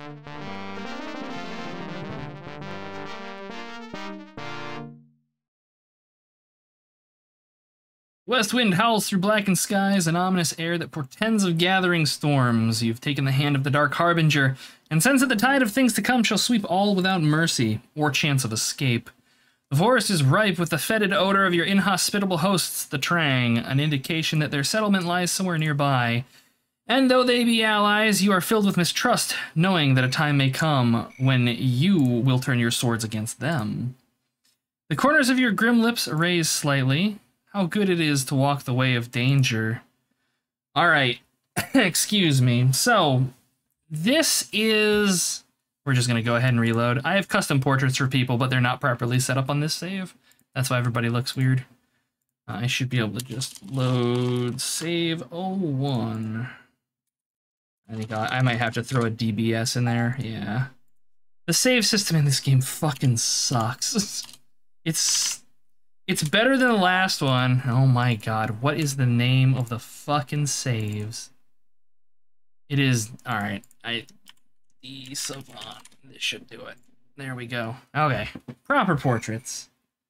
West wind howls through blackened skies, an ominous air that portends of gathering storms. You've taken the hand of the Dark Harbinger, and sense that the tide of things to come shall sweep all without mercy, or chance of escape. The forest is ripe with the fetid odor of your inhospitable hosts, the Trang, an indication that their settlement lies somewhere nearby. And though they be allies, you are filled with mistrust, knowing that a time may come when you will turn your swords against them. The corners of your grim lips raise slightly. How good it is to walk the way of danger. Alright, excuse me. So, this is... We're just going to go ahead and reload. I have custom portraits for people, but they're not properly set up on this save. That's why everybody looks weird. I should be able to just load save 01. I think I might have to throw a DBS in there. Yeah. The save system in this game fucking sucks. It's better than the last one. Oh my god, what is the name of the fucking saves? It is... Alright, the Savant. This should do it. There we go. Okay. Proper portraits.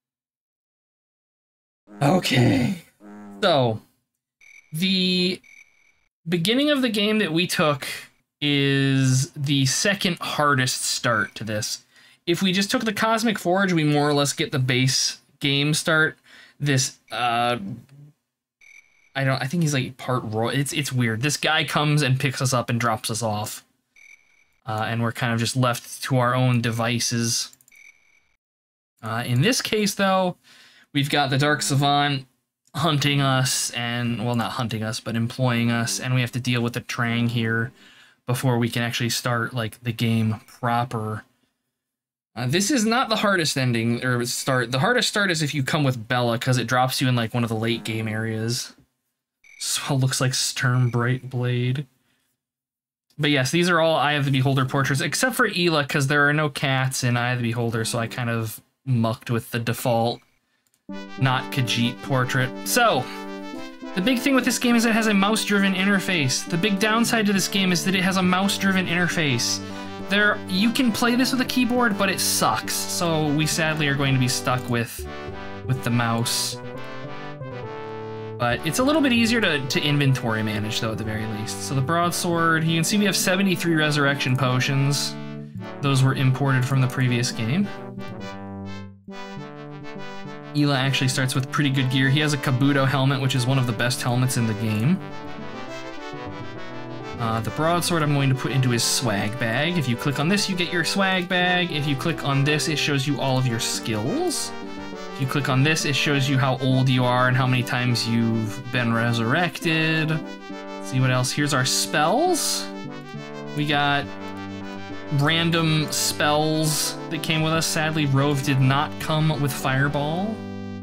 Okay. So, the beginning of the game that we took is the second hardest start to this. If we just took the Cosmic Forge, we more or less get the base game start. This, I think he's like part royal. It's weird. This guy comes and picks us up and drops us off. And we're kind of just left to our own devices. In this case, though, we've got the Dark Savant hunting us, and, well, not hunting us, but employing us, and we have to deal with the Trang here before we can actually start, like, the game proper. This is not the hardest ending, or start. The hardest start is if you come with Bella, because it drops you in, like, one of the late game areas. So it looks like Stern Bright Blade. But yes, these are all Eye of the Beholder portraits, except for Ela, because there are no cats in Eye of the Beholder, so I kind of mucked with the default not Khajiit portrait. So, the big thing with this game is it has a mouse-driven interface. The big downside to this game is that it has a mouse-driven interface. You can play this with a keyboard, but it sucks. So we sadly are going to be stuck with the mouse. But it's a little bit easier to inventory manage, though, at the very least. So the broadsword, you can see we have 73 resurrection potions. Those were imported from the previous game. Ela actually starts with pretty good gear. He has a Kabuto helmet, which is one of the best helmets in the game. The broadsword I'm going to put into his swag bag. If you click on this, you get your swag bag. If you click on this, it shows you all of your skills. If you click on this, it shows you how old you are and how many times you've been resurrected. Let's see what else. Here's our spells. We got random spells that came with us. Sadly, Rove did not come with Fireball.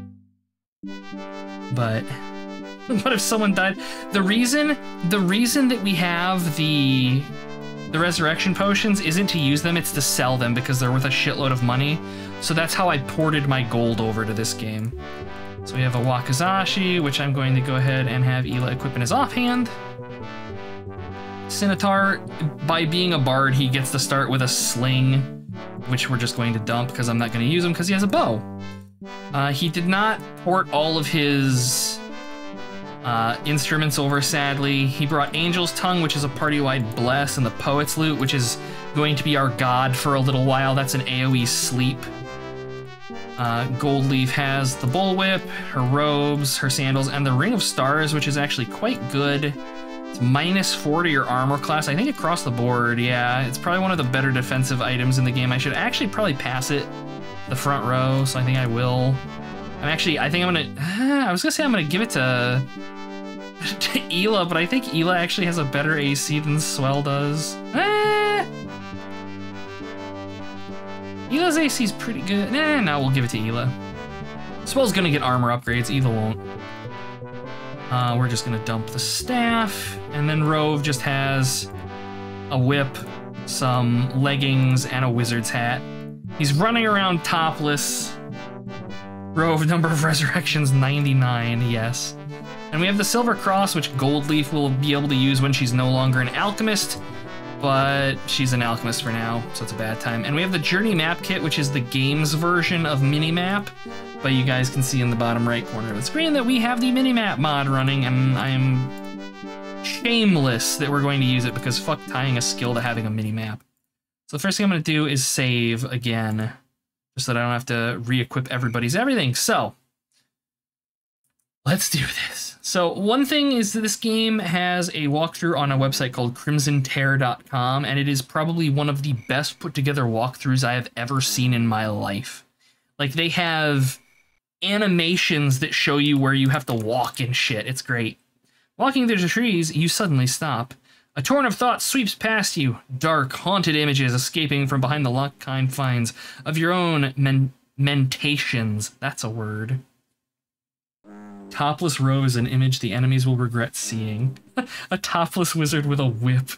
But what if someone died? The reason that we have the resurrection potions isn't to use them, it's to sell them because they're worth a shitload of money. So that's how I ported my gold over to this game. So we have a Wakizashi, which I'm going to go ahead and have Ela equip in his offhand. Scimitar, by being a bard, he gets to start with a sling, which we're just going to dump because I'm not going to use him because he has a bow. He did not port all of his instruments over, sadly. He brought Angel's Tongue, which is a party-wide bless, and the Poet's Lute, which is going to be our god for a little while. That's an AoE sleep. Goldleaf has the Bullwhip, her robes, her sandals, and the Ring of Stars, which is actually quite good. It's -4 to your armor class, I think across the board, yeah. It's probably one of the better defensive items in the game. I should actually probably pass it the front row, so I think I will. I think I'm gonna, I was gonna say I'm gonna give it to Ela, but I think Ela actually has a better AC than Swell does. Ela's AC is pretty good. No, we'll give it to Ela. Swell's gonna get armor upgrades, Ela won't. We're just gonna dump the staff, and then Rove just has a whip, some leggings, and a wizard's hat. He's running around topless. Rove, number of resurrections, 99, yes. And we have the Silver Cross, which Goldleaf will be able to use when she's no longer an alchemist. but she's an alchemist for now, so it's a bad time. And we have the Journey Map Kit, which is the game's version of Minimap, but you guys can see in the bottom right corner of the screen that we have the Minimap mod running, and I am shameless that we're going to use it because fuck tying a skill to having a Minimap. So the first thing I'm going to do is save again, just so that I don't have to re-equip everybody's everything. So let's do this. So one thing is that this game has a walkthrough on a website called crimsontear.com, and it is probably one of the best put together walkthroughs I have ever seen in my life. Like, they have animations that show you where you have to walk and shit. It's great. Walking through the trees, you suddenly stop. A torrent of thought sweeps past you. Dark, haunted images escaping from behind the locked confines of your own mentations. That's a word. Topless rose, an image the enemies will regret seeing. A topless wizard with a whip.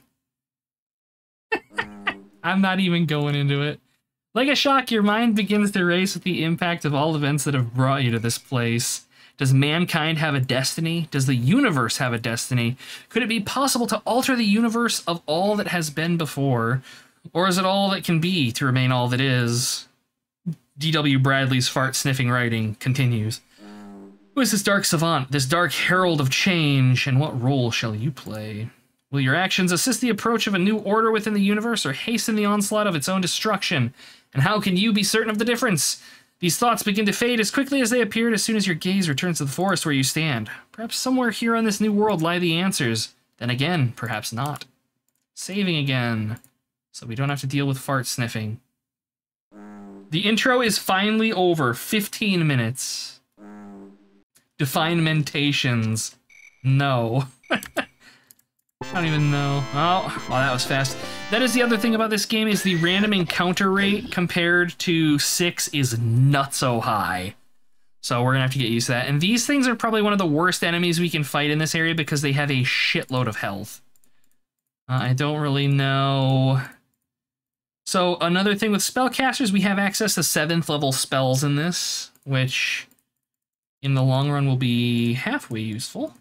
I'm not even going into it. Like a shock, your mind begins to race with the impact of all events that have brought you to this place. Does mankind have a destiny? Does the universe have a destiny? Could it be possible to alter the universe of all that has been before? Or is it all that can be to remain all that is? D.W. Bradley's fart-sniffing writing continues. Who is this Dark Savant, this Dark Herald of Change, and what role shall you play? Will your actions assist the approach of a new order within the universe or hasten the onslaught of its own destruction? And how can you be certain of the difference? These thoughts begin to fade as quickly as they appeared as soon as your gaze returns to the forest where you stand. Perhaps somewhere here on this new world lie the answers. Then again, perhaps not. Saving again, so we don't have to deal with fart sniffing. The intro is finally over. 15 minutes. Define mentations. No. I don't even know. Oh, that was fast. That is the other thing about this game, is the random encounter rate compared to 6 is nutso high. So we're gonna have to get used to that. And these things are probably one of the worst enemies we can fight in this area because they have a shitload of health. I don't really know. So another thing with spellcasters, we have access to 7th level spells in this, which in the long run will be halfway useful.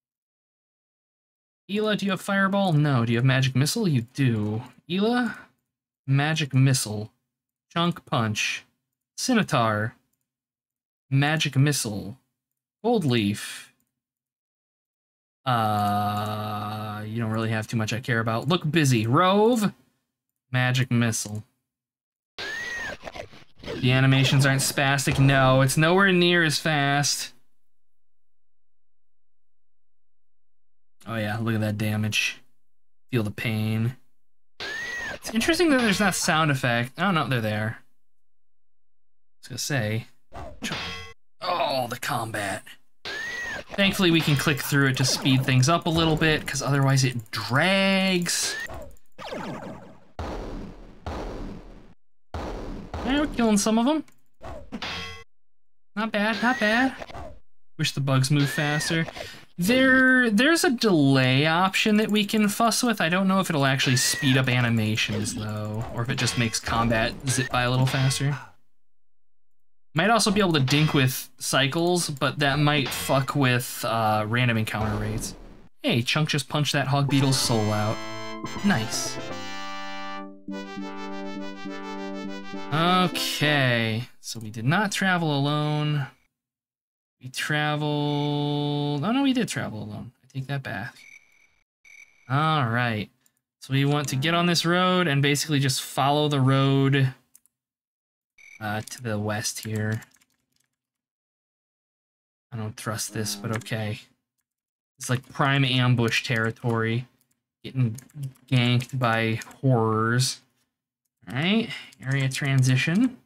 Ela, do you have Fireball? No. Do you have Magic Missile? You do. Ela, Magic Missile, Chunk Punch, Scimitar, Magic Missile, Gold Leaf. You don't really have too much I care about. Look Busy, Rove, Magic Missile. The animations aren't spastic. No, it's nowhere near as fast. Oh yeah, look at that damage. Feel the pain. It's interesting that there's not sound effect. Oh no, they're there. I was gonna say. Oh, the combat. Thankfully we can click through it to speed things up a little bit, because otherwise it drags. Yeah, we're killing some of them. Not bad, not bad. Wish the bugs move faster. There's a delay option that we can fuss with. I don't know if it'll actually speed up animations, though, or if it just makes combat zip by a little faster. Might also be able to dink with cycles, but that might fuck with random encounter rates. Hey, Chunk just punched that Hog Beetle's soul out. Nice. Okay, so we did not travel alone. We traveled... Oh no, we did travel alone. I take that back. Alright. So we want to get on this road and basically just follow the road to the west here. I don't trust this, but okay. It's like prime ambush territory. Getting ganked by horrors. Alright, area transition.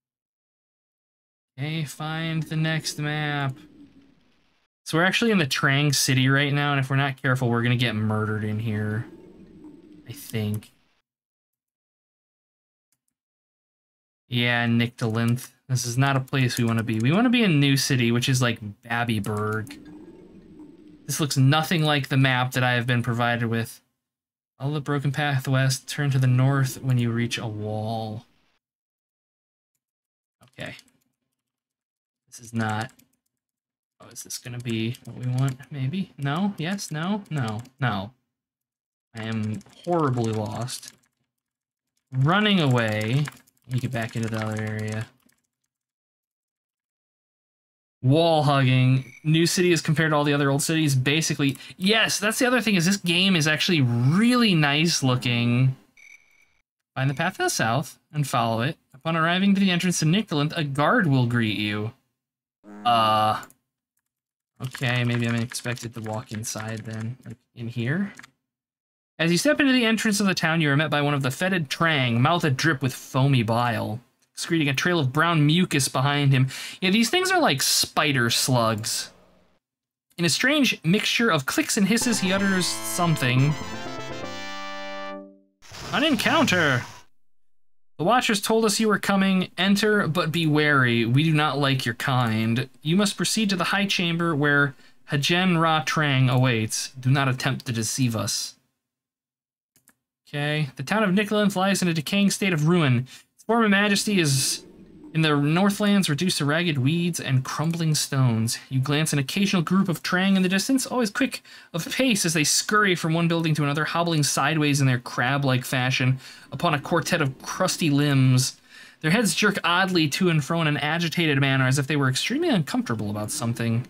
Okay, find the next map. So we're actually in the Trang City right now, and if we're not careful, we're gonna get murdered in here. I think. Yeah, Nyctalinth. This is not a place we want to be. We want to be in New City, which is like Babbyburg. This looks nothing like the map that I have been provided with. Follow the broken path west, turn to the north when you reach a wall. Okay. This is not... Oh, is this gonna be what we want? Maybe? No? Yes? No? No? No. I am horribly lost. Running away. Let me get back into the other area. Wall hugging. New city as compared to all the other old cities. Basically, yes, that's the other thing, is this game is actually really nice looking. Find the path to the south and follow it. Upon arriving to the entrance to Nicolanth, a guard will greet you. Okay, maybe I'm expected to walk inside then, like in here. As you step into the entrance of the town, you are met by one of the fetid Trang, mouth adrip with foamy bile, excreting a trail of brown mucus behind him. Yeah, these things are like spider slugs. In a strange mixture of clicks and hisses, he utters something. An encounter! The Watchers told us you were coming. Enter, but be wary. We do not like your kind. You must proceed to the High Chamber where Hajen Ra Trang awaits. Do not attempt to deceive us. Okay. The town of Nicolanth lies in a decaying state of ruin. Its former majesty is in the Northlands reduced to ragged weeds and crumbling stones. You glance an occasional group of Trang in the distance, always quick of pace as they scurry from one building to another, hobbling sideways in their crab-like fashion upon a quartet of crusty limbs. Their heads jerk oddly to and fro in an agitated manner, as if they were extremely uncomfortable about something.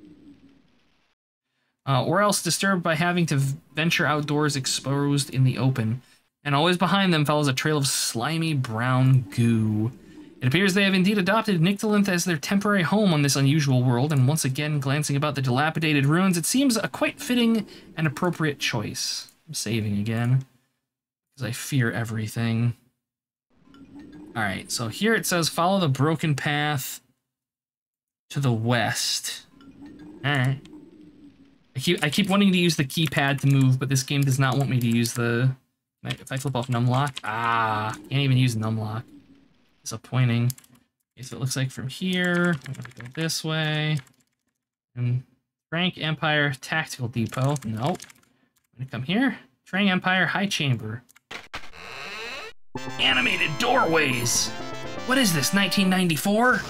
Or else disturbed by having to venture outdoors exposed in the open. And always behind them follows a trail of slimy brown goo. It appears they have indeed adopted Nicolanth as their temporary home on this unusual world, and once again, glancing about the dilapidated ruins, it seems a quite fitting and appropriate choice. I'm saving again, because I fear everything. Alright, so here it says, follow the broken path to the west. Alright. I keep wanting to use the keypad to move, but this game does not want me to use the... If I flip off numlock, can't even use numlock. Disappointing. Okay, so it looks like from here, I'm gonna go this way. And Frank Empire Tactical Depot. Nope. I'm gonna come here. Trang Empire High Chamber. Animated doorways! What is this, 1994?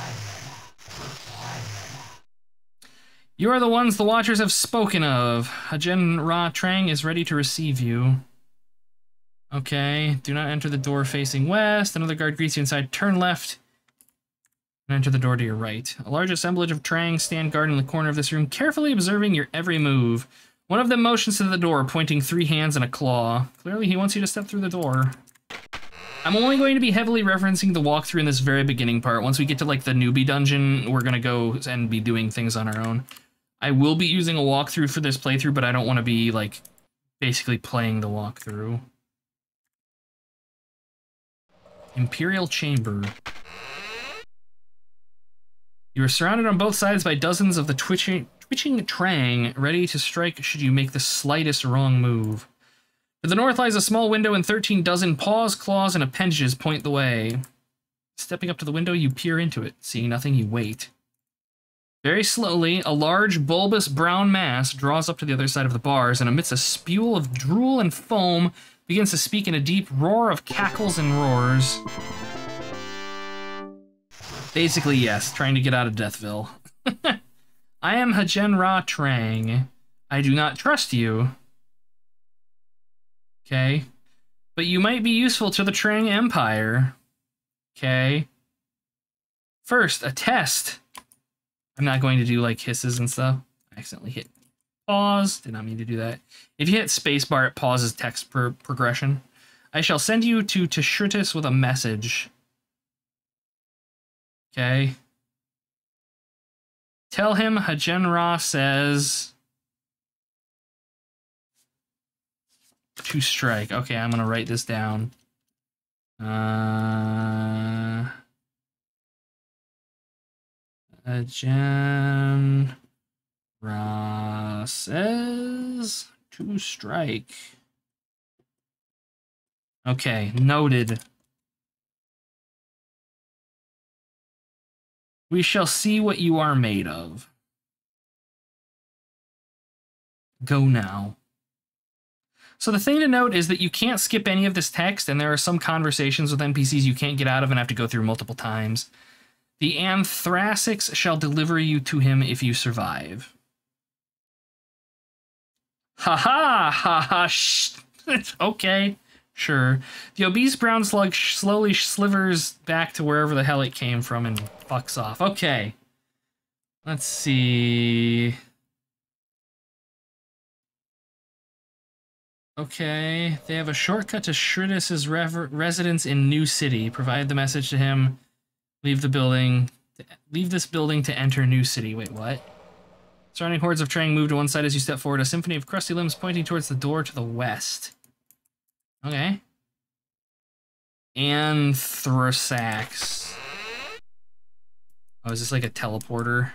You are the ones the Watchers have spoken of. Hajen Ra Trang is ready to receive you. Okay, do not enter the door facing west. Another guard greets you inside. Turn left and enter the door to your right. A large assemblage of Trang stand guard in the corner of this room, carefully observing your every move. One of them motions to the door, pointing 3 hands and a claw. Clearly, he wants you to step through the door. I'm only going to be heavily referencing the walkthrough in this very beginning part. Once we get to, like, the newbie dungeon, we're gonna go and be doing things on our own. I will be using a walkthrough for this playthrough, but I don't want to be, like, basically playing the walkthrough. Imperial Chamber. You are surrounded on both sides by dozens of the twitching Trang, ready to strike should you make the slightest wrong move. To the north lies a small window and 13 dozen paws, claws, and appendages point the way. Stepping up to the window, you peer into it. Seeing nothing, you wait. Very slowly, a large, bulbous brown mass draws up to the other side of the bars, and amidst a spew of drool and foam, begins to speak in a deep roar of cackles and roars. Basically, yes, trying to get out of Deathville. I am Hajen Ra Trang. I do not trust you. Okay. But you might be useful to the Trang Empire. Okay. First, a test. I'm not going to do, like, hisses and stuff. I accidentally hit pause. Did not mean to do that. If you hit spacebar, it pauses text progression. I shall send you to Tashrutis with a message. Okay. Tell him Hajen Ra says to strike. Okay, I'm gonna write this down. Hajen Ra says to strike. Okay, noted. We shall see what you are made of. Go now. So the thing to note is that you can't skip any of this text, and there are some conversations with NPCs you can't get out of and have to go through multiple times. The Anthracics shall deliver you to him if you survive. Ha ha, okay, sure. The obese brown slug slowly slivers back to wherever the hell it came from and fucks off. Okay. Let's see. Okay, they have a shortcut to Shridus's residence in New City. Provide the message to him. Leave the building. Leave this building to enter New City. Wait, what? Surrounding hordes of Trang move to one side as you step forward. A symphony of crusty limbs pointing towards the door to the west. Okay. Anthrasax. Oh, is this like a teleporter?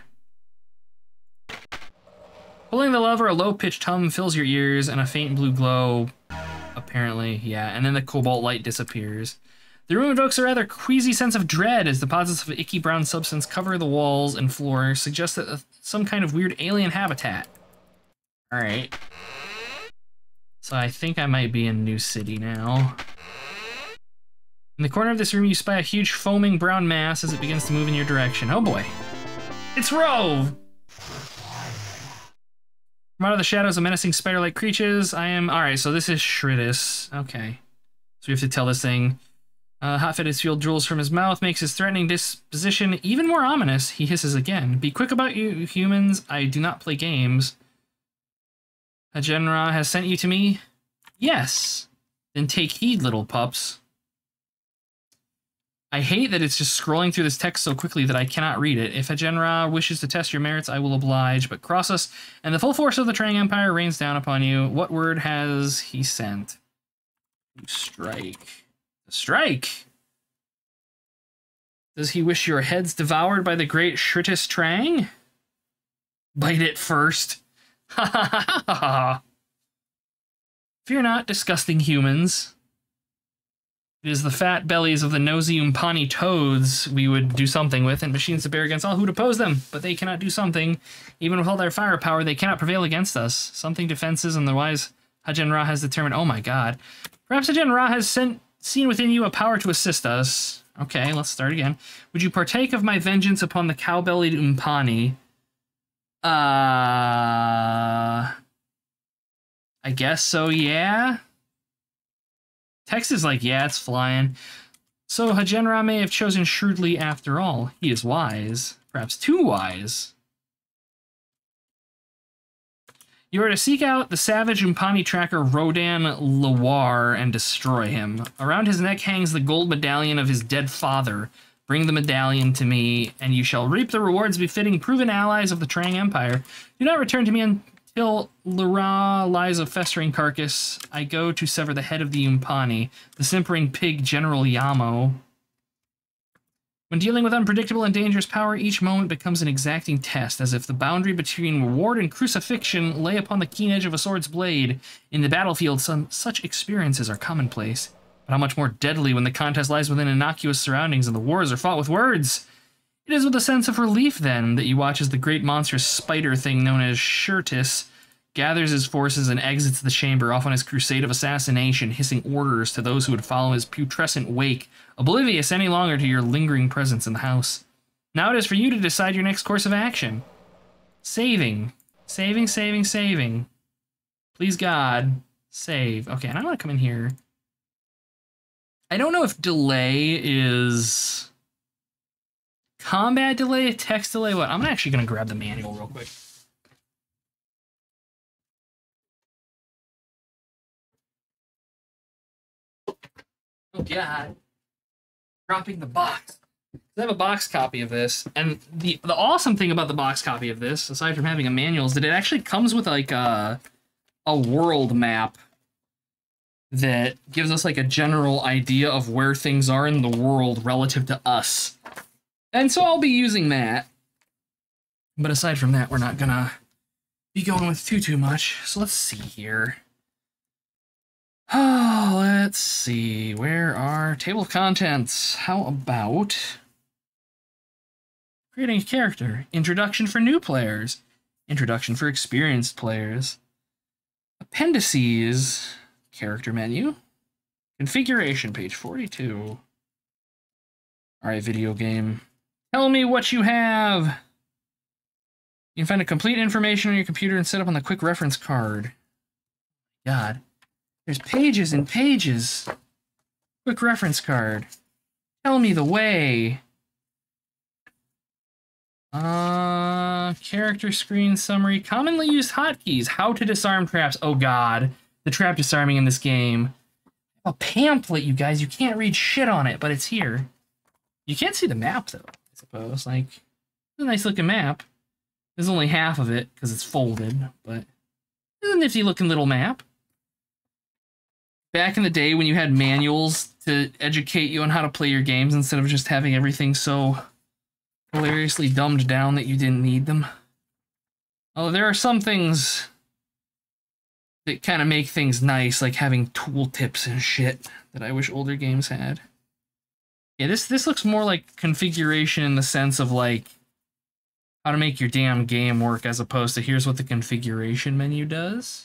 Pulling the lever, a low-pitched hum fills your ears, and a faint blue glow, apparently, yeah, and then the cobalt light disappears. The room evokes a rather queasy sense of dread as deposits of icky brown substance cover the walls and floor, suggest that some kind of weird alien habitat. Alright. So I think I might be in New City now. In the corner of this room, you spy a huge foaming brown mass as it begins to move in your direction. Oh boy. It's Rove! From out of the shadows of menacing spider-like creatures, alright, so this is Shridus. Okay. So we have to tell this thing. Hot-fitted fuel drools from his mouth, makes his threatening disposition even more ominous. He hisses again. Be quick about you, humans. I do not play games. Hagenra has sent you to me? Yes. Then take heed, little pups. I hate that it's just scrolling through this text so quickly that I cannot read it. If Hagenra wishes to test your merits, I will oblige, but cross us, and the full force of the Trang Empire rains down upon you. What word has he sent? Strike. Strike! Does he wish your heads devoured by the great Shridus Trang? Bite it first. Ha ha ha ha ha! Fear not, disgusting humans. It is the fat bellies of the nosy Umpani toads we would do something with, and machines to bear against all who oppose them. But they cannot do something. Even with all their firepower, they cannot prevail against us. Something defenses and the wise Hagenra has determined. Oh my god. Perhaps Hagenra has seen within you a power to assist us. Okay, let's start again. Would you partake of my vengeance upon the cow-bellied Umpani? I guess so, yeah? Text is like, yeah, it's flying. So Hagenra may have chosen shrewdly after all. He is wise. Perhaps too wise. You are to seek out the savage Umpani tracker Rodan Lawar and destroy him. Around his neck hangs the gold medallion of his dead father. Bring the medallion to me, and you shall reap the rewards befitting proven allies of the Trang Empire. Do not return to me until Lura lies a festering carcass. I go to sever the head of the Umpani, the simpering pig General Yamo. When dealing with unpredictable and dangerous power, each moment becomes an exacting test, as if the boundary between reward and crucifixion lay upon the keen edge of a sword's blade. In the battlefield, some such experiences are commonplace, but how much more deadly when the contest lies within innocuous surroundings and the wars are fought with words. It is with a sense of relief, then, that you watch as the great monstrous spider thing known as Shridus gathers his forces and exits the chamber off on his crusade of assassination, hissing orders to those who would follow his putrescent wake, oblivious any longer to your lingering presence in the house. Now it is for you to decide your next course of action. Saving. Saving, saving, saving. Please, God, save. Okay, and I'm gonna come in here. I don't know if delay is... combat delay, text delay, what? I'm actually gonna grab the manual real quick. Oh god. Dropping the box. I have a box copy of this, and the awesome thing about the box copy of this, aside from having a manual, is that it actually comes with like a world map that gives us like a general idea of where things are in the world relative to us. And so I'll be using that. But aside from that, we're not gonna be going with too much. So let's see here. Oh, let's see. Where are table of contents? How about creating a character? Introduction for new players. Introduction for experienced players. Appendices. Character menu. Configuration, page 42. Alright, video game. Tell me what you have. You can find a complete information on your computer and set up on the quick reference card. God. There's pages and pages. Quick reference card. Tell me the way. Character screen summary. Commonly used hotkeys. How to disarm traps. Oh god. The trap disarming in this game. A pamphlet, you guys. You can't read shit on it, but it's here. You can't see the map, though, I suppose. Like, it's a nice looking map. There's only half of it, because it's folded, but it's a nifty looking little map. Back in the day when you had manuals to educate you on how to play your games instead of just having everything so hilariously dumbed down that you didn't need them. Oh, there are some things that kind of make things nice, like having tooltips and shit that I wish older games had. Yeah, this looks more like configuration in the sense of like how to make your damn game work as opposed to here's what the configuration menu does.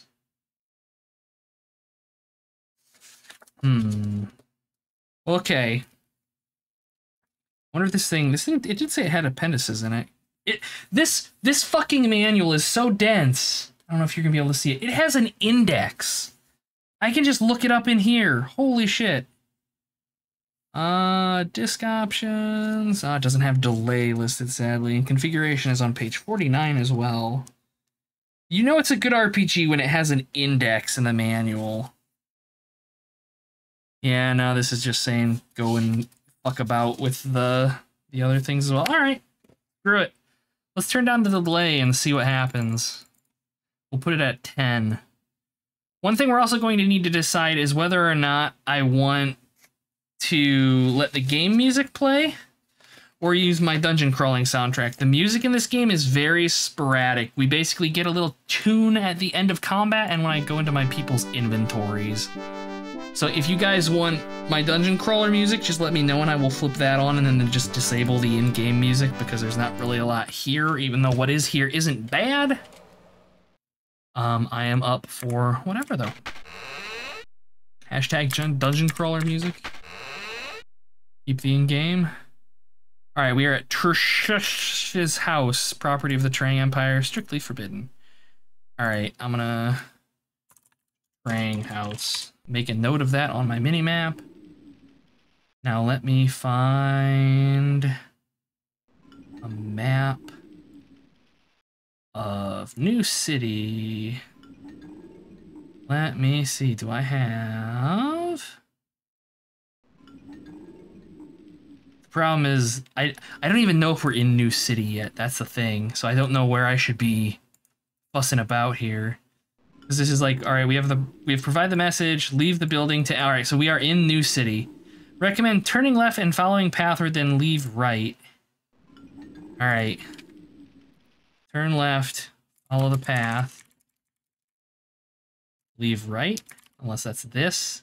Okay. Wonder if this thing, it did say it had appendices in it. This fucking manual is so dense. I don't know if you're gonna be able to see it. It has an index. I can just look it up in here. Holy shit. Disk options. It doesn't have delay listed, sadly. And configuration is on page 49 as well. You know it's a good RPG when it has an index in the manual. Yeah, no, this is just saying go and fuck about with the other things as well. Alright, screw it. Let's turn down the delay and see what happens. We'll put it at 10. One thing we're also going to need to decide is whether or not I want to let the game music play or use my dungeon crawling soundtrack. The music in this game is very sporadic. We basically get a little tune at the end of combat and when I go into my people's inventories. So if you guys want my dungeon crawler music, just let me know and I will flip that on and then just disable the in-game music because there's not really a lot here, even though what is here isn't bad. I am up for whatever, though. Hashtag dungeon crawler music. Keep the in-game. Alright, we are at Trish's house, property of the Trang Empire, strictly forbidden. Alright, I'm gonna... Trang house. Make a note of that on my mini-map. Now let me find... a map... of New City. Let me see, do I have... The problem is, I don't even know if we're in New City yet, that's the thing. So I don't know where I should be fussing about here. Because this is like, alright, we have provide the message, leave the building to, alright, so we are in New City. Recommend turning left and following pathward, then leave right. Alright. Turn left, follow the path. Leave right, unless that's this.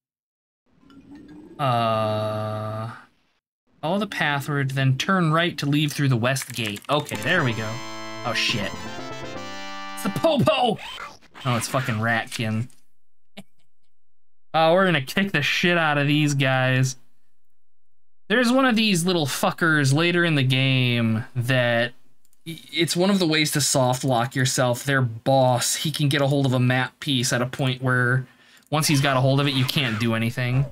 Follow the pathward, then turn right to leave through the west gate. Okay, there we go. Oh shit. It's the Popo! Oh, it's fucking Ratkin. Oh, we're gonna kick the shit out of these guys. There's one of these little fuckers later in the game that it's one of the ways to soft lock yourself. Their boss, he can get a hold of a map piece at a point where once he's got a hold of it, you can't do anything.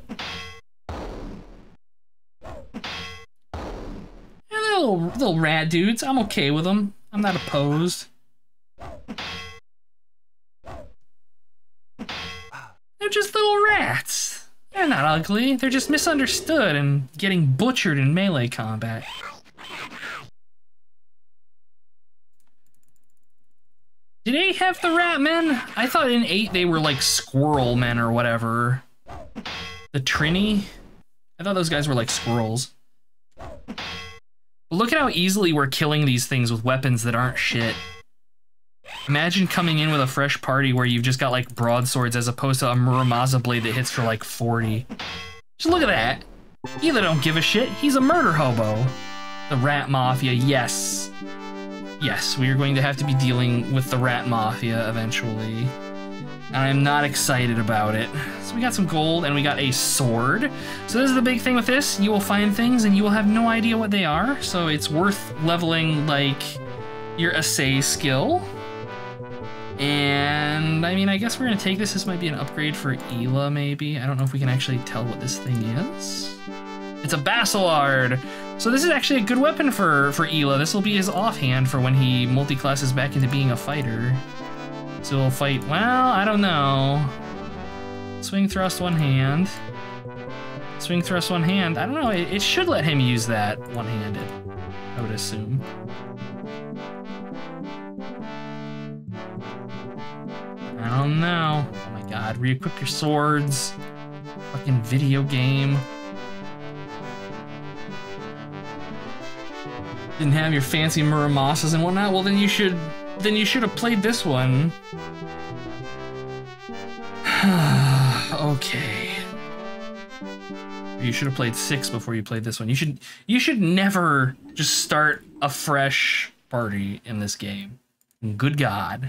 Yeah, they're little rat dudes. I'm okay with them. I'm not opposed. They're just little rats. They're not ugly. They're just misunderstood and getting butchered in melee combat. Did 8 have the rat men? I thought in 8 they were like squirrel men or whatever. The Trini? I thought those guys were like squirrels. But look at how easily we're killing these things with weapons that aren't shit. Imagine coming in with a fresh party where you've just got like broadswords as opposed to a Muramasa blade that hits for like 40. Just look at that. Either don't give a shit, he's a murder hobo. The Rat Mafia, yes. Yes, we are going to have to be dealing with the Rat Mafia eventually. And I'm not excited about it. So we got some gold and we got a sword. So this is the big thing with this. You will find things and you will have no idea what they are. So it's worth leveling like your assay skill. And, I mean, I guess we're gonna take this. This might be an upgrade for Ela, maybe. I don't know if we can actually tell what this thing is. It's a Basilard! So this is actually a good weapon for Ela. This will be his offhand for when he multi-classes back into being a fighter. So he'll fight, well, I don't know. Swing, thrust, one hand. Swing, thrust, one hand. I don't know, it should let him use that one-handed, I would assume. I don't know. Oh my god, re-equip your swords. Fucking video game. Didn't have your fancy Muramasas and whatnot. Well, then you should have played this one. Okay. You should have played 6 before you played this one. You should never just start a fresh party in this game. Good God.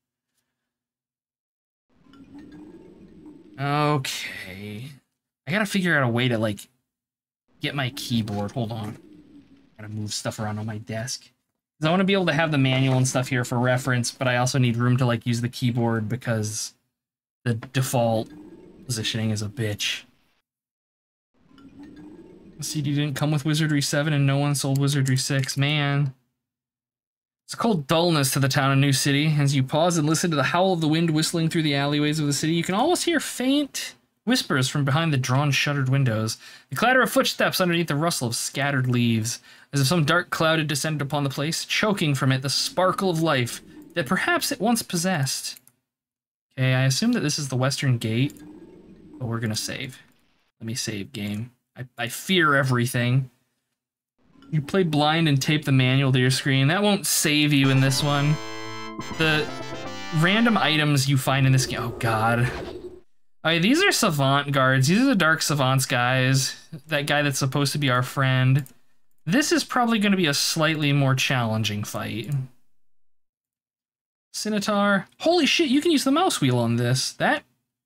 Okay. I gotta figure out a way to, like, get my keyboard. Hold on. Gotta move stuff around on my desk. Because I want to be able to have the manual and stuff here for reference, but I also need room to, like, use the keyboard because the default positioning is a bitch. The CD didn't come with Wizardry VII and no one sold Wizardry VI. Man. It's a cold dullness to the town of New City. As you pause and listen to the howl of the wind whistling through the alleyways of the city, you can almost hear faint whispers from behind the drawn shuttered windows. The clatter of footsteps underneath the rustle of scattered leaves, as if some dark cloud had descended upon the place, choking from it the sparkle of life that perhaps it once possessed. Okay, I assume that this is the western gate, but we're gonna save. Let me save, game. I fear everything. You play blind and tape the manual to your screen. That won't save you in this one. The random items you find in this game... Oh, God. Alright, these are Savant guards. These are the Dark Savants guys. That guy that's supposed to be our friend. This is probably going to be a slightly more challenging fight. Scimitar. Holy shit, you can use the mouse wheel on this. That...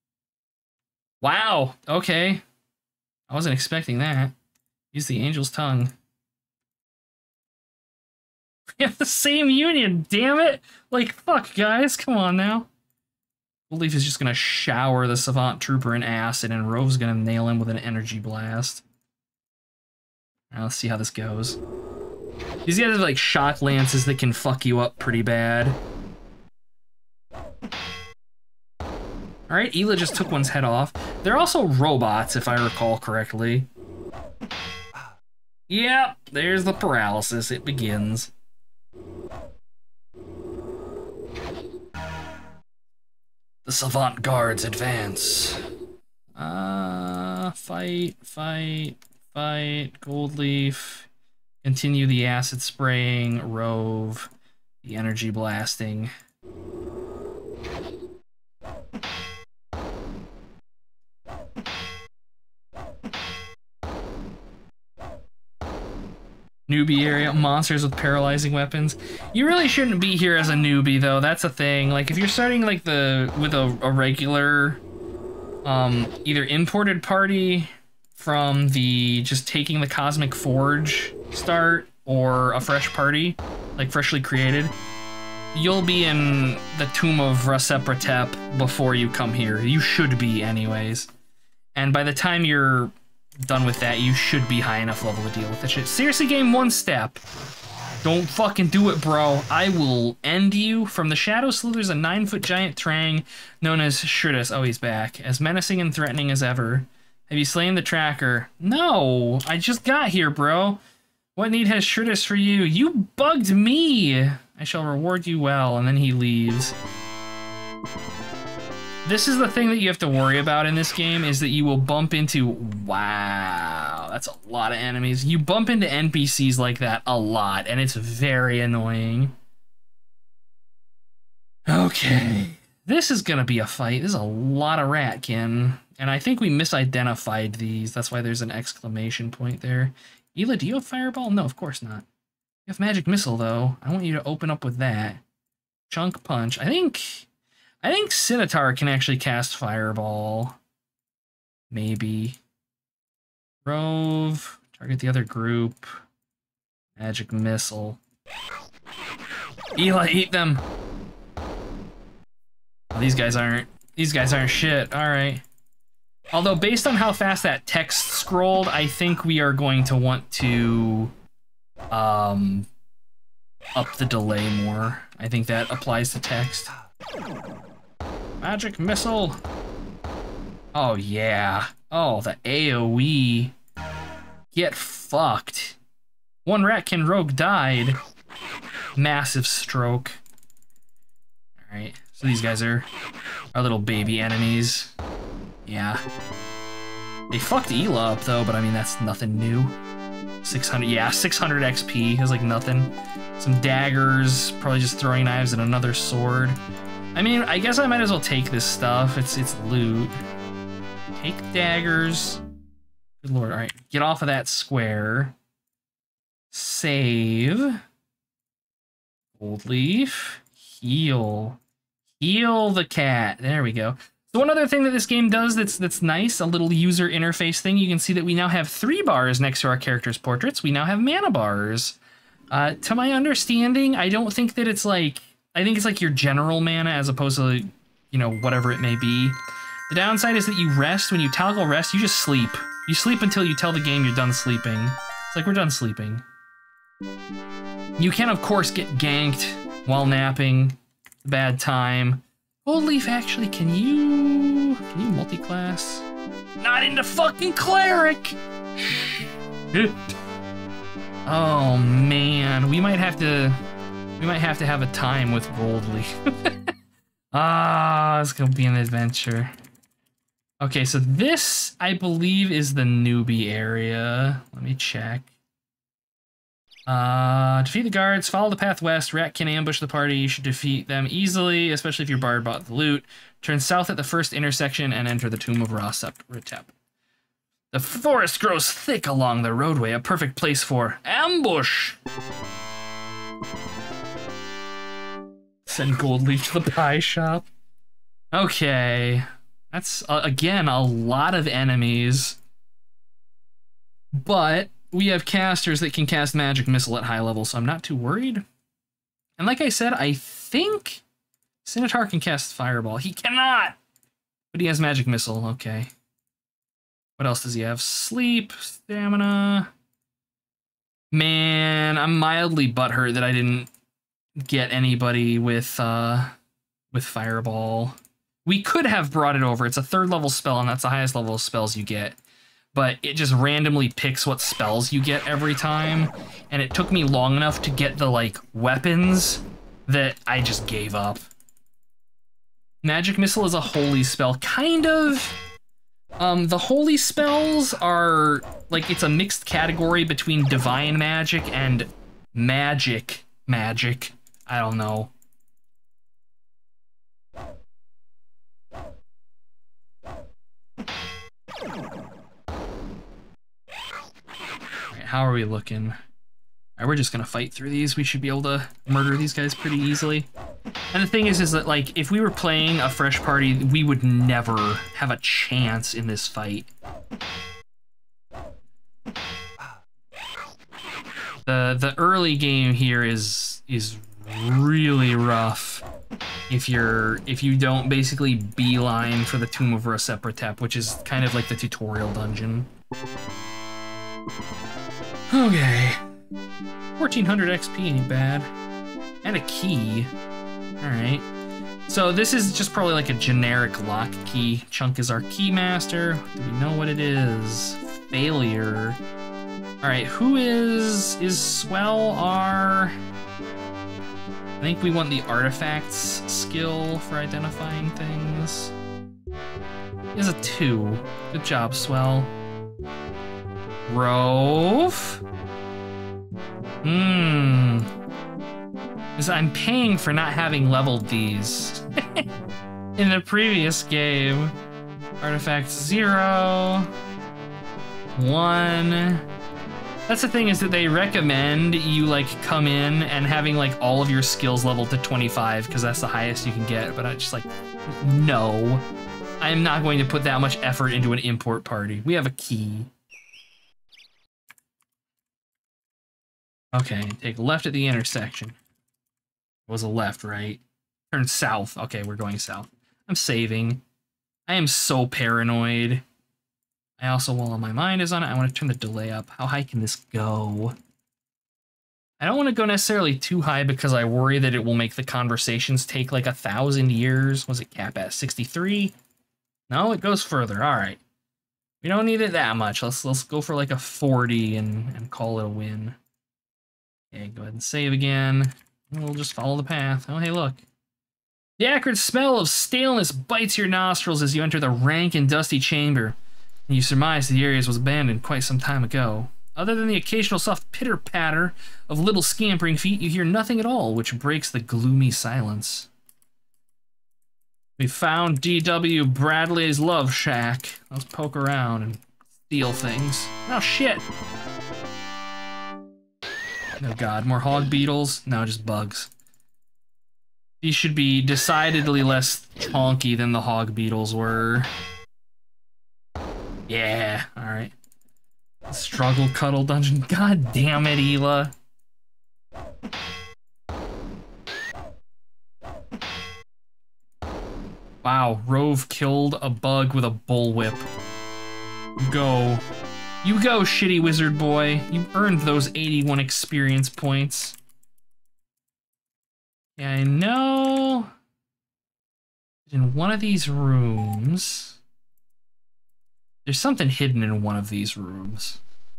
Wow. Okay. I wasn't expecting that. Use the angel's tongue. We have the same union, damn it! Like, fuck, guys, come on now. Leaf is just gonna shower the Savant Trooper in acid, and Rove's gonna nail him with an energy blast. Alright, let's see how this goes. These guys have, like, shock lances that can fuck you up pretty bad. Alright, Ela just took one's head off. They're also robots, if I recall correctly. Yep, there's the paralysis. It begins. The Savant Guards advance. Fight, fight, fight. Gold Leaf. Continue the acid spraying. Rove. The energy blasting. Newbie area, monsters with paralyzing weapons. You really shouldn't be here as a newbie, though. That's a thing. Like, if you're starting like with a regular, either imported party from the just taking the Cosmic Forge start, or a fresh party, like freshly created, you'll be in the Tomb of Rasepratep before you come here. You should be, anyways. And by the time you're done with that, you should be high enough level to deal with that shit. Seriously, game, one step. Don't fucking do it, bro. I will end you. From the shadow slithers a 9-foot giant Trang known as Shridus. Oh, he's back. As menacing and threatening as ever. Have you slain the tracker? No, I just got here, bro. What need has Shridus for you? You bugged me. I shall reward you well. And then he leaves. This is the thing that you have to worry about in this game, is that you will bump into... Wow, that's a lot of enemies. You bump into NPCs like that a lot, and it's very annoying. Okay. This is gonna be a fight. This is a lot of ratkin. And I think we misidentified these. That's why there's an exclamation point there. Ela, do you have Fireball? No, of course not. You have Magic Missile, though. I want you to open up with that. Chunk Punch. I think Scimitar can actually cast Fireball. Maybe. Rove. Target the other group. Magic Missile. Ela, eat them! Oh, these guys aren't shit. All right. Although based on how fast that text scrolled, I think we are going to want to up the delay more. I think that applies to text. Magic missile. Oh yeah. Oh, the AoE. Get fucked. One Ratkin rogue died. Massive stroke. Alright, so these guys are our little baby enemies. Yeah. They fucked Ela up though, but I mean, that's nothing new. 600, yeah, 600 XP is like nothing. Some daggers, probably just throwing knives and another sword. I mean, I guess I might as well take this stuff. It's loot. Take daggers. Good lord, alright, get off of that square. Save. Gold leaf. Heal. Heal the cat. There we go. So one other thing that this game does that's nice, a little user interface thing, you can see that we now have 3 bars next to our characters' portraits. We now have mana bars. To my understanding, I don't think that it's like, I think it's like your general mana as opposed to, you know, whatever it may be. The downside is that you rest. When you toggle rest, you just sleep. You sleep until you tell the game you're done sleeping. It's like, we're done sleeping. You can, of course, get ganked while napping. Bad time. Gold leaf, actually, can you multi-class? Not into fucking cleric! Oh man, we might have to have a time with gold leaf. It's gonna be an adventure. Okay, so this, I believe, is the newbie area. Let me check. Defeat the guards, follow the path west, Rat can ambush the party, you should defeat them easily, especially if your bard bought the loot. Turn south at the first intersection and enter the tomb of Retep. The forest grows thick along the roadway, a perfect place for ambush! Send gold leaf to the pie shop. Okay, that's, again, a lot of enemies. But we have casters that can cast magic missile at high level, so I'm not too worried. And like I said, I think Scimitar can cast fireball. He cannot! But he has magic missile, okay. What else does he have? Sleep, stamina. Man, I'm mildly butthurt that I didn't get anybody with fireball. We could have brought it over. It's a 3rd level spell, and that's the highest level of spells you get. But it just randomly picks what spells you get every time, and it took me long enough to get the, like, weapons that I just gave up. Magic Missile is a holy spell, kind of. The holy spells are, like, it's a mixed category between divine magic and magic. I don't know. How are we looking? All right, we're just gonna fight through these. We should be able to murder these guys pretty easily. And the thing is that, like, if we were playing a fresh party, we would never have a chance in this fight. The early game here is really rough if you don't basically beeline for the Tomb of Retep, which is kind of like the tutorial dungeon. Okay. 1400 XP ain't bad. And a key. Alright. So this is just probably like a generic lock key. Chunk is our key master. Do we know what it is? Failure. Alright, who is Swell our... I think we want the artifacts skill for identifying things. He has a 2. Good job, Swell. Rove? Because I'm paying for not having leveled these. In the previous game. Artifact 0. 1. That's the thing, is that they recommend you, like, come in and having, like, all of your skills leveled to 25, because that's the highest you can get, but I'm just like, no. I'm not going to put that much effort into an import party. We have a key. Okay, take left at the intersection. It was a left, right? Turn south. Okay, we're going south. I'm saving. I am so paranoid. I also, while my mind is on it, I want to turn the delay up. How high can this go? I don't want to go necessarily too high because I worry that it will make the conversations take like 1,000 years. Was it cap at 63? No, it goes further. All right. We don't need it that much. Let's go for like a 40 and call it a win. Okay, go ahead and save again. And we'll just follow the path. Oh, hey, look. The acrid smell of staleness bites your nostrils as you enter the rank and dusty chamber, and you surmise the area was abandoned quite some time ago. Other than the occasional soft pitter-patter of little scampering feet, you hear nothing at all, which breaks the gloomy silence. We found D.W. Bradley's love shack. Let's poke around and steal things. Oh, shit! Oh god, more hog beetles? No, just bugs. These should be decidedly less chonky than the hog beetles were. Yeah, alright. Struggle cuddle dungeon. God damn it, Hila. Wow, Rove killed a bug with a bullwhip. Go. You go, shitty wizard boy. You earned those 81 experience points. Yeah, I know. In one of these rooms... There's something hidden in one of these rooms.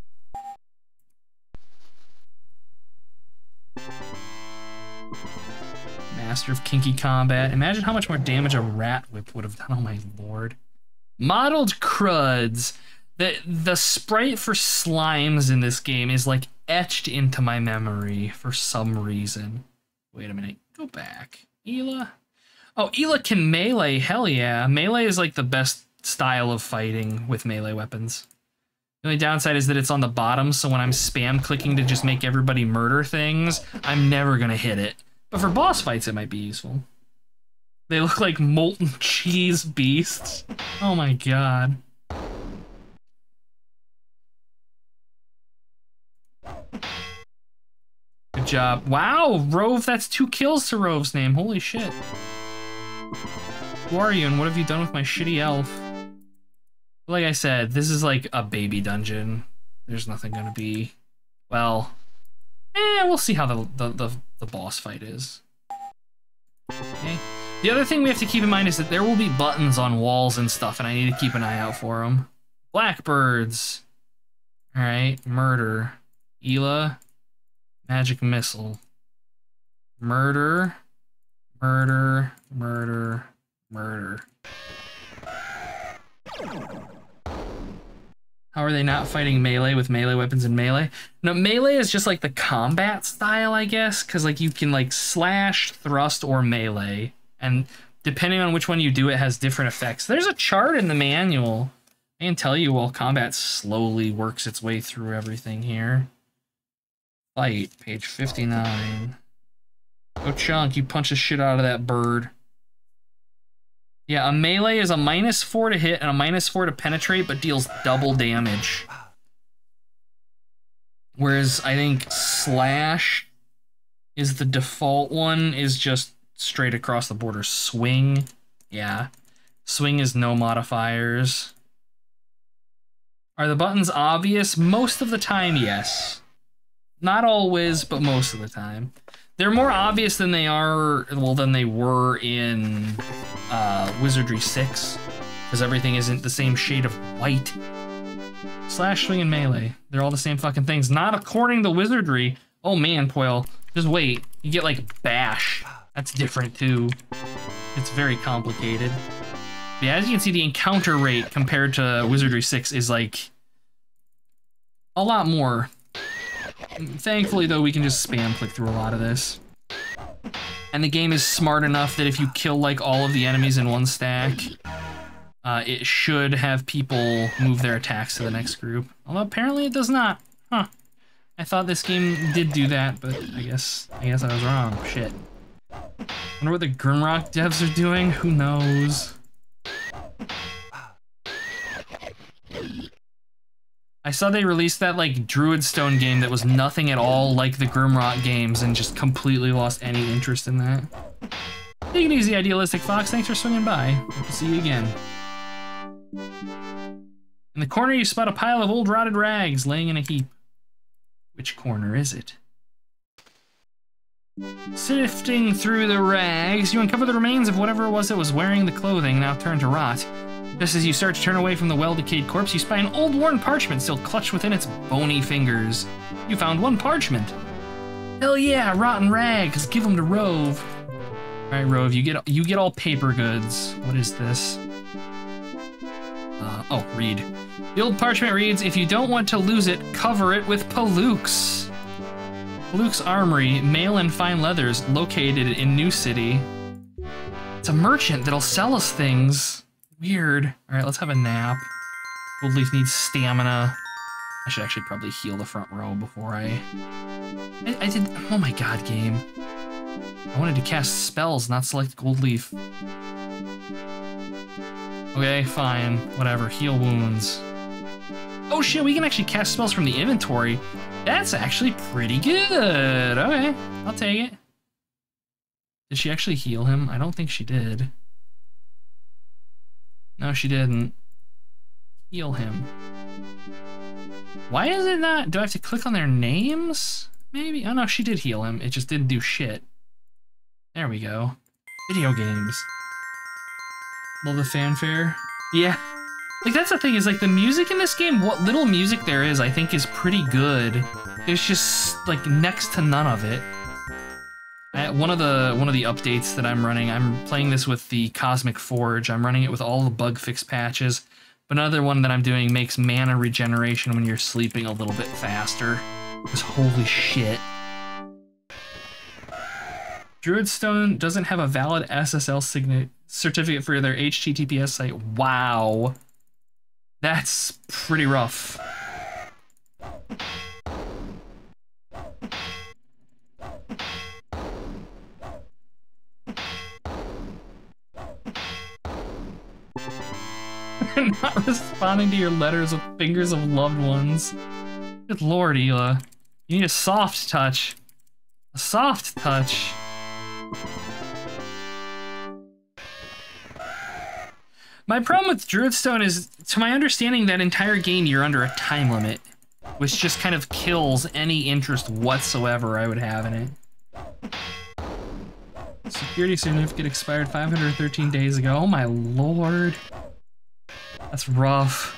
Master of Kinky Combat. Imagine how much more damage a rat whip would have done. Oh my lord. Modeled Cruds. The sprite for slimes in this game is like etched into my memory for some reason. Wait a minute. Go back. Hila? Oh, Hila can melee. Hell yeah. Melee is like the best style of fighting with melee weapons. The only downside is that it's on the bottom, so when I'm spam clicking to just make everybody murder things, I'm never gonna hit it. But for boss fights, it might be useful. They look like molten cheese beasts. Oh my god. Good job. Wow, Rove, that's 2 kills to Rove's name. Holy shit. Who are you and what have you done with my shitty elf? Like I said, this is like a baby dungeon. There's nothing gonna be... Well... we'll see how the boss fight is. Okay. The other thing we have to keep in mind is that there will be buttons on walls and stuff, and I need to keep an eye out for them. Blackbirds. Alright, murder. Hila. Magic missile. Murder. Murder. Murder. Murder. How are they not fighting melee with melee weapons in melee? No, melee is just like the combat style, I guess, because like you can like slash, thrust, or melee, and depending on which one you do, it has different effects. There's a chart in the manual. I can tell you while combat slowly works its way through everything here. Fight, page 59. Go Chunk, you punch the shit out of that bird. Yeah, a melee is a -4 to hit and a -4 to penetrate, but deals double damage. Whereas I think slash is the default one, is just straight across the border. Swing, yeah. Swing is no modifiers. Are the buttons obvious? Most of the time, yes. Not always, but most of the time. They're more obvious than they are, well, than they were in Wizardry VI, because everything isn't the same shade of white. Slash, swing, and melee. They're all the same fucking things. Not according to Wizardry. Oh man, Poil. Just wait. You get like bash. That's different too. It's very complicated. But yeah, as you can see, the encounter rate compared to Wizardry VI is like a lot more. Thankfully, though, we can just spam click through a lot of this. And the game is smart enough that if you kill like all of the enemies in one stack, it should have people move their attacks to the next group. Although apparently it does not. Huh. I thought this game did do that, but I guess I was wrong. Shit. Wonder what the Grimrock devs are doing? Who knows? I saw they released that like Druidstone game that was nothing at all like the Grimrock games and just completely lost any interest in that. Take it easy, Idealistic Fox. Thanks for swinging by. Hope to see you again. In the corner, you spot a pile of old rotted rags laying in a heap. Which corner is it? Sifting through the rags, you uncover the remains of whatever it was that was wearing the clothing, now turned to rot. Just as you start to turn away from the well-decayed corpse, you spy an old worn parchment still clutched within its bony fingers. You found one parchment. Hell yeah, rotten rags. Give them to Rove. All right, Rove, you get all paper goods. What is this? Oh, read. The old parchment reads, if you don't want to lose it, cover it with Palooks. Palooks Armory, mail and fine leathers, located in New City. It's a merchant that'll sell us things. Weird. All right, let's have a nap. Goldleaf needs stamina. I should actually probably heal the front row before I did. Oh my god, game. I wanted to cast spells, not select Goldleaf. Okay, fine. Whatever. Heal wounds. Oh shit, we can actually cast spells from the inventory. That's actually pretty good. Okay, I'll take it. Did she actually heal him? I don't think she did. No, she didn't. Heal him. Why is it not? Do I have to click on their names? Maybe? Oh no, she did heal him. It just didn't do shit. There we go. Video games. Love the fanfare. Yeah. Like, that's the thing, is like the music in this game, what little music there is, I think is pretty good. There's just like next to none of it. One of the updates that I'm running, I'm playing this with the Cosmic Forge. I'm running it with all the bug fix patches. But another one that I'm doing makes mana regeneration when you're sleeping a little bit faster. Because holy shit. Druidstone doesn't have a valid SSL certificate for their HTTPS site. Wow. That's pretty rough. Not responding to your letters with fingers of loved ones. Good lord, Hila. You need a soft touch. A soft touch. My problem with Druidstone is, to my understanding, that entire game you're under a time limit, which just kind of kills any interest whatsoever I would have in it. Security certificate expired 513 days ago. Oh my lord. That's rough.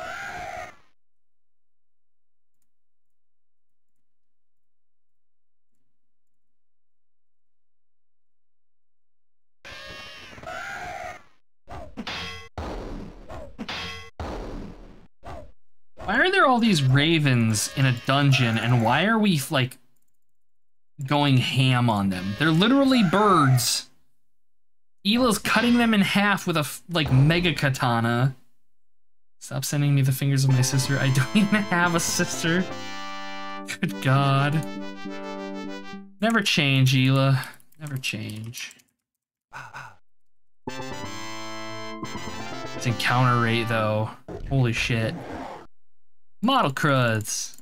Why are there all these ravens in a dungeon, and why are we, like, going ham on them? They're literally birds. Hila's cutting them in half with a, like, mega katana. Stop sending me the fingers of my sister. I don't even have a sister. Good God. Never change, Hila. Never change. It's encounter rate, though. Holy shit. Model cruds.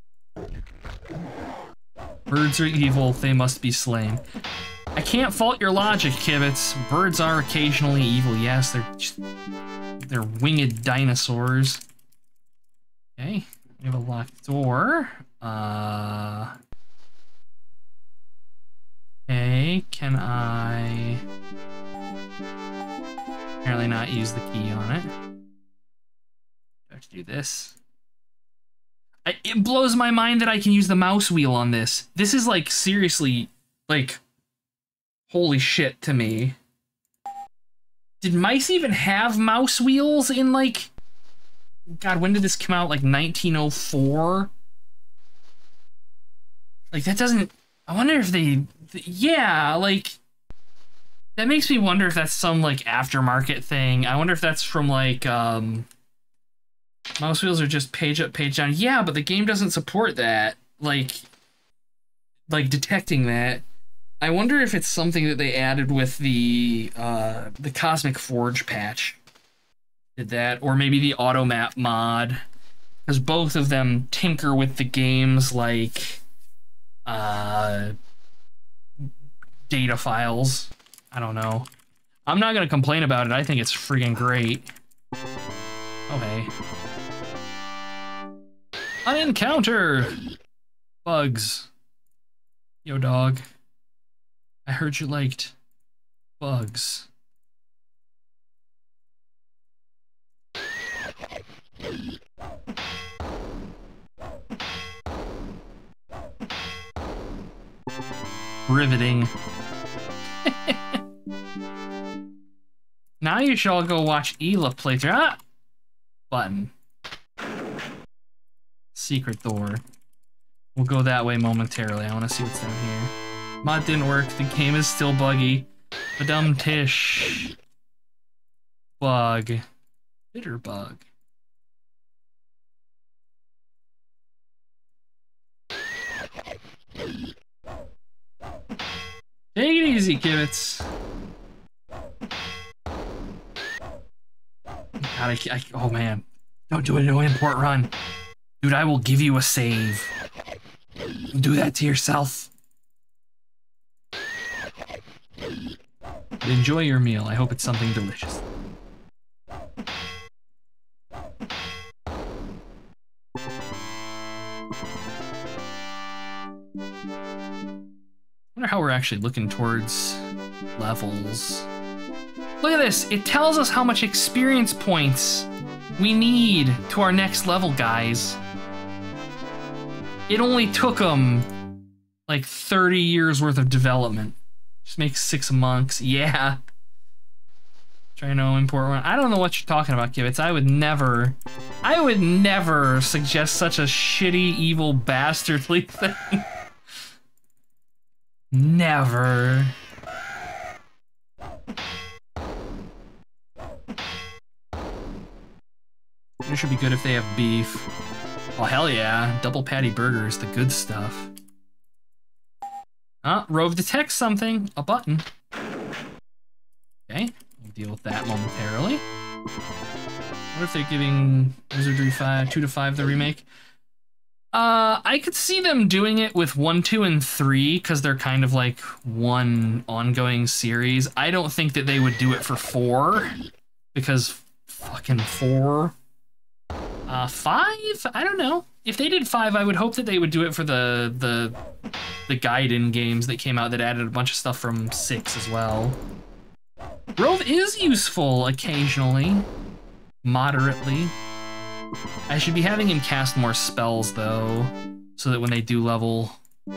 Birds are evil. They must be slain. I can't fault your logic, Kibitz. Birds are occasionally evil. Yes, they're winged dinosaurs. Okay, we have a locked door. Okay, can I apparently not use the key on it? I have to do this. It blows my mind that I can use the mouse wheel on this. This is like seriously, like, holy shit to me. Did mice even have mouse wheels in, like, God, when did this come out? Like 1904? Like, that doesn't, I wonder if they, yeah, like, that makes me wonder if that's some, like, aftermarket thing. I wonder if that's from, like, mouse wheels are just page up, page down. Yeah, but the game doesn't support that. Like detecting that. I wonder if it's something that they added with the Cosmic Forge patch. Did that, or maybe the Automap mod, because both of them tinker with the game's like data files. I don't know. I'm not gonna complain about it. I think it's friggin' great. Oh, hey. An encounter! Bugs. Yo, dog. I heard you liked bugs. Riveting. Now you shall go watch Ela playthrough. Ah! Button. Secret door. We'll go that way momentarily. I want to see what's down here. Mod didn't work. The game is still buggy. Badum tish. Bug. Bitter bug. Take it easy, kibitz. God, oh man. Don't do a no import run. Dude, I will give you a save. Do that to yourself. Enjoy your meal. I hope it's something delicious. I wonder how we're actually looking towards levels. Look at this. It tells us how much experience points we need to our next level, guys. It only took them like 30 years worth of development. Just make 6 monks. Yeah. Try no import one. I don't know what you're talking about, Kibitz. I would never suggest such a shitty, evil, bastardly thing. Never. It should be good if they have beef. Oh, hell yeah. Double patty burgers, the good stuff. Rove detects something. A button. Okay, we'll deal with that momentarily. What if they're giving Wizardry 5, 2 to 5 the remake? I could see them doing it with 1, 2, and 3, because they're kind of like one ongoing series. I don't think that they would do it for 4, because fucking 4. 5? I don't know. If they did 5, I would hope that they would do it for the Gaiden games that came out that added a bunch of stuff from 6 as well. Rove is useful occasionally. Moderately. I should be having him cast more spells, though, so that when they do level,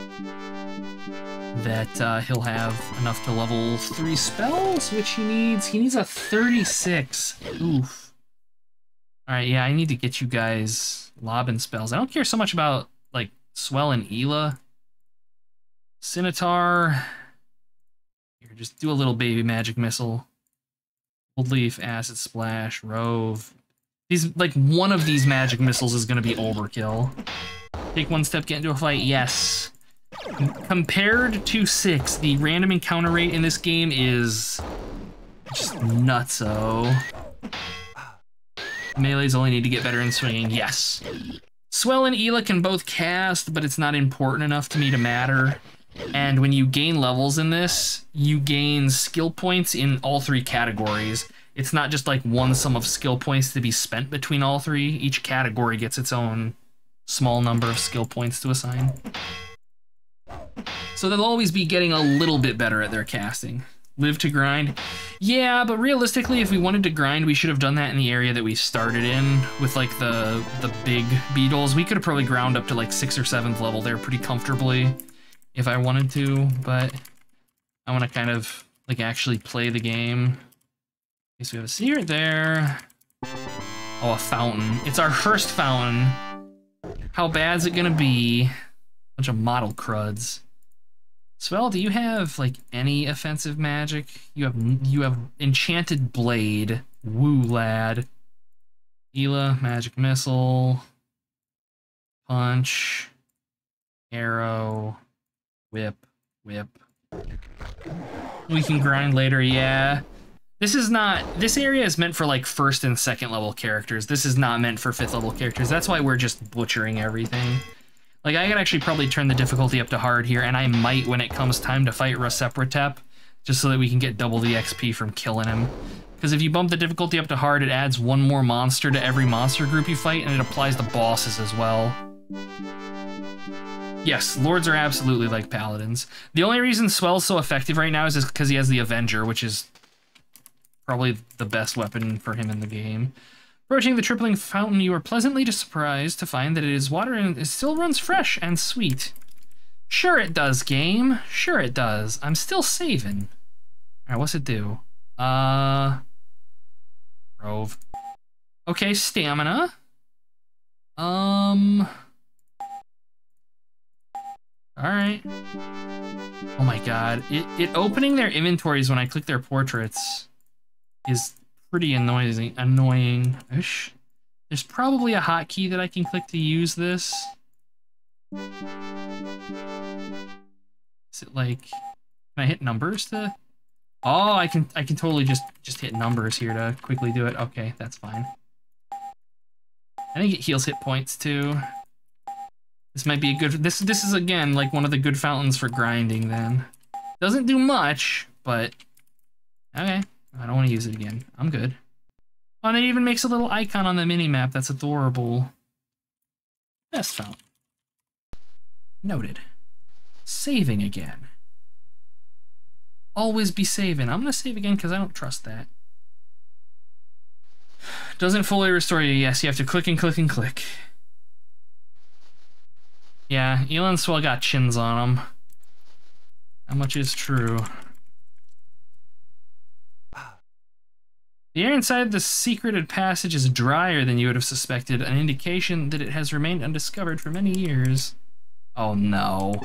that he'll have enough to level 3 spells, which he needs. He needs a 36. Oof. Alright, yeah, I need to get you guys lobbing spells. I don't care so much about, like, Swell and Ela. Scimitar. Here, just do a little baby magic missile. Old Leaf, Acid Splash, Rove. These, like, one of these magic missiles is going to be overkill. Take one step, get into a fight, yes. Compared to 6, the random encounter rate in this game is just nutso. Melees only need to get better in swinging, yes. Swell and Ela can both cast, but it's not important enough to me to matter. And when you gain levels in this, you gain skill points in all 3 categories. It's not just like one sum of skill points to be spent between all 3. Each category gets its own small number of skill points to assign. So they'll always be getting a little bit better at their casting. Live to grind? Yeah, but realistically, if we wanted to grind, we should have done that in the area that we started in with, like, the big beetles. We could have probably ground up to, like, 6th or 7th level there pretty comfortably if I wanted to, but I want to kind of, like, actually play the game. Okay, so we have a secret there. Oh, a fountain. It's our first fountain. How bad's it gonna be? Bunch of model cruds. Swell, do you have, like, any offensive magic? You have Enchanted Blade. Woo, lad. Ela, Magic Missile. Punch. Arrow. Whip. Whip. We can grind later, yeah. This area is meant for, like, 1st and 2nd level characters. This is not meant for 5th level characters. That's why we're just butchering everything. Like, I could actually probably turn the difficulty up to hard here, and I might when it comes time to fight Rasepratep. just so that we can get double the XP from killing him. Because if you bump the difficulty up to hard, it adds one more monster to every monster group you fight, and it applies to bosses as well. Yes, lords are absolutely like paladins. The only reason Swell's so effective right now is because he has the Avenger, which is probably the best weapon for him in the game. Approaching the tripling fountain, you are pleasantly surprised to find that it is water and it still runs fresh and sweet. Sure it does, game. Sure it does. I'm still saving. Alright, what's it do? Rove. Okay, stamina. Alright. Oh my god. It opening their inventories when I click their portraits is pretty annoying-ish. There's probably a hotkey that I can click to use this. Is it like... Can I hit numbers to... Oh, I can totally just hit numbers here to quickly do it. Okay, that's fine. I think it heals hit points too. This might be a good... This is, again, like one of the good fountains for grinding, then. Doesn't do much, but... Okay. I don't want to use it again. I'm good. Oh, and it even makes a little icon on the mini-map. That's adorable. Best fountain. Noted. Saving again. Always be saving. I'm going to save again because I don't trust that. Doesn't fully restore you. Yes, you have to click and click and click. Yeah, Elon Swell got chins on him. How much is true? The air inside the secreted passage is drier than you would have suspected, an indication that it has remained undiscovered for many years. Oh no.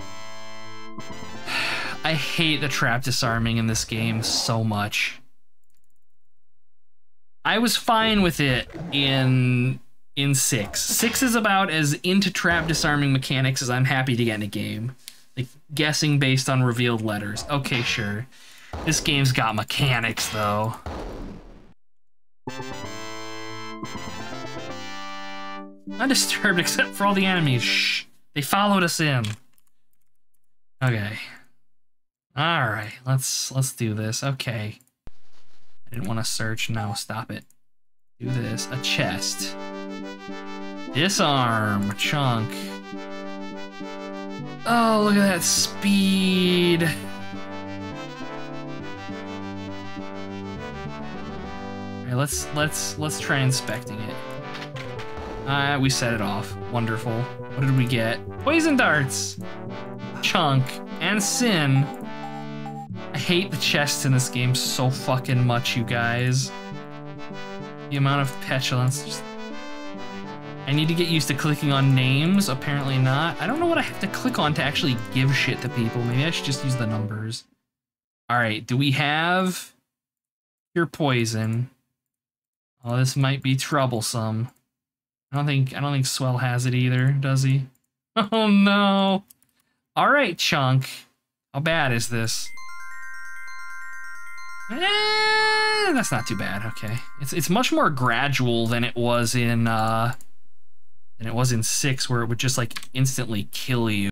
I hate the trap disarming in this game so much. I was fine with it in 6. 6 is about as into trap disarming mechanics as I'm happy to get in a game. Like, guessing based on revealed letters. Okay, sure. This game's got mechanics, though. Undisturbed except for all the enemies. Shh. They followed us in. Okay. Alright, let's do this. Okay. I didn't want to search. No, stop it. Do this. A chest. Disarm. Chunk. Oh, look at that speed. Let's try inspecting it. We set it off. Wonderful. What did we get? Poison darts! Chunk. And Sin. I hate the chests in this game so fucking much, you guys. The amount of petulance. Just... I need to get used to clicking on names. Apparently not. I don't know what I have to click on to actually give shit to people. Maybe I should just use the numbers. Alright, do we have... Your poison? Oh, this might be troublesome. I don't think Swell has it either, does he? Oh no. All right, Chunk. How bad is this? That's not too bad. Okay. It's much more gradual than it was in 6, where it would just like instantly kill you.